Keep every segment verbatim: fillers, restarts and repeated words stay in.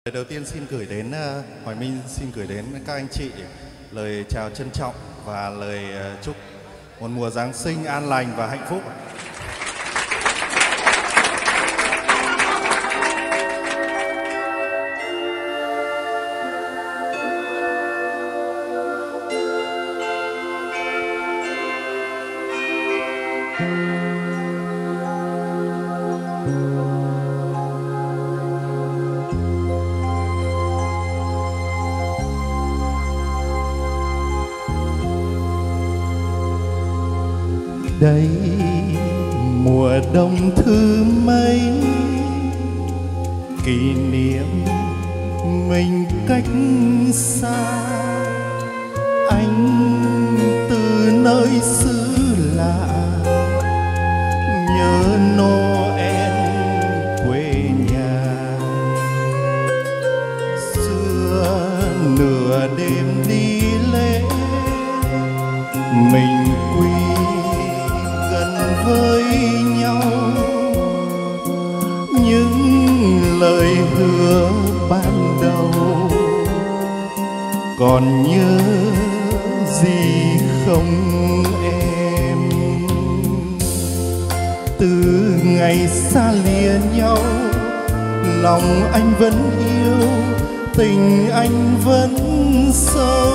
Lời đầu tiên xin gửi đến uh, Hoài Minh xin gửi đến các anh chị lời chào trân trọng và lời uh, chúc một mùa Giáng sinh an lành và hạnh phúc. Đây mùa đông thứ mấy, kỷ niệm mình cách xa. Anh từ nơi xứ lạ nhớ Noel quê nhà. Xưa nửa đêm đi lễ mình quy với nhau, những lời hứa ban đầu còn nhớ gì không em? Từ ngày xa lìa nhau, lòng anh vẫn yêu, tình anh vẫn sâu,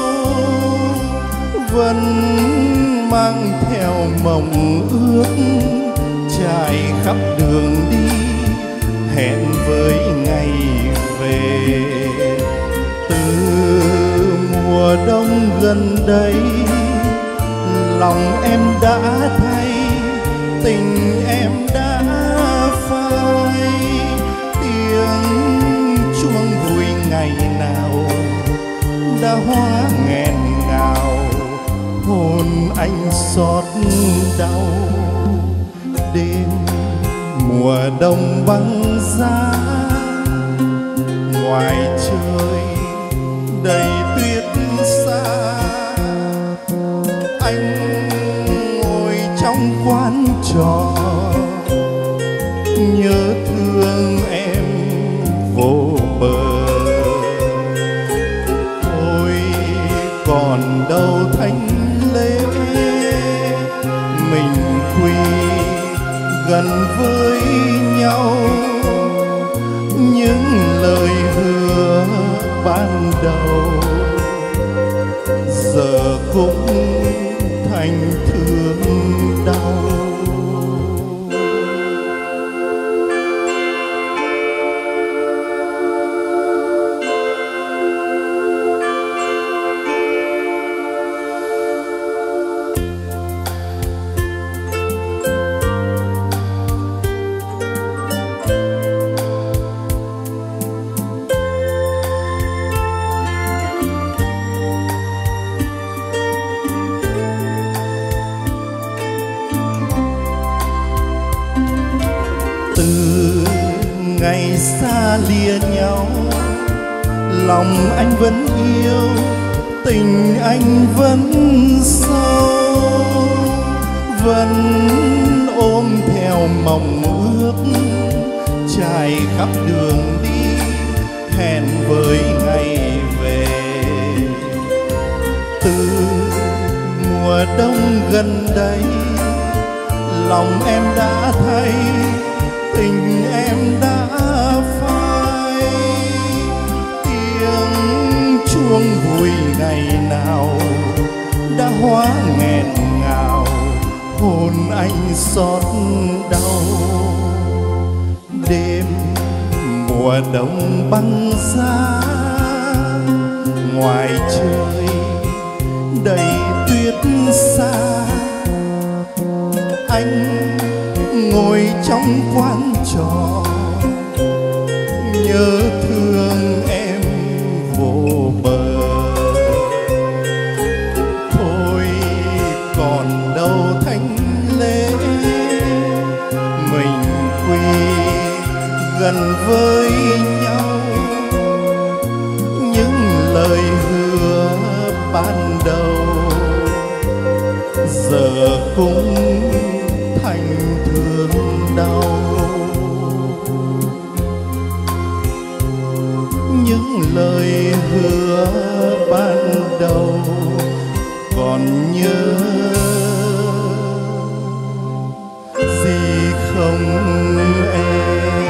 vẫn mang theo mộng ước trải khắp đường đi, hẹn với ngày về. Từ mùa đông gần đây, lòng em đã thay, tình em đã phai. Tiếng chuông vui ngày nào đã hóa nghẹn ngào, hồn anh xót đau. Đêm mùa đông băng giá, ngoài trời đầy tuyết xa. Anh ngồi trong quán trọ nhớ thương em vô bờ. Ôi còn đâu thanh lễ, mình quy gần với nhau, những lời hứa ban đầu giờ cũng thành thương đau. Từ ngày xa lìa nhau, lòng anh vẫn yêu, tình anh vẫn sâu, vẫn ôm theo mộng ước trải khắp đường đi, hẹn với ngày về. Từ mùa đông gần đây, lòng em đã thay, tình em đã phai. Tiếng chuông vui ngày nào đã hóa nghẹn ngào, hồn anh xót đau. Đêm mùa đông băng giá, ngoài trời đầy tuyết xa. Anh ngồi trong quán trọ nhớ thương em vô bờ. Thôi còn đâu thánh lễ, mình quy gần với nhau, những lời hứa ban đầu giờ cũng thành thương đau. hứa ban đầu còn nhớ gì không em?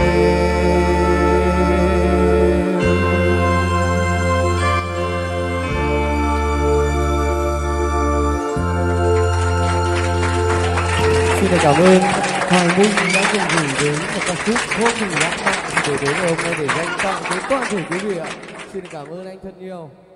Xin cảm ơn Hoàng Minh đã cùng gửi đến một ca khúc vô cùng lãng mạn để đến ngày hôm nay để dành tặng đến toàn thể quý vị ạ. Xin cảm ơn anh thật nhiều.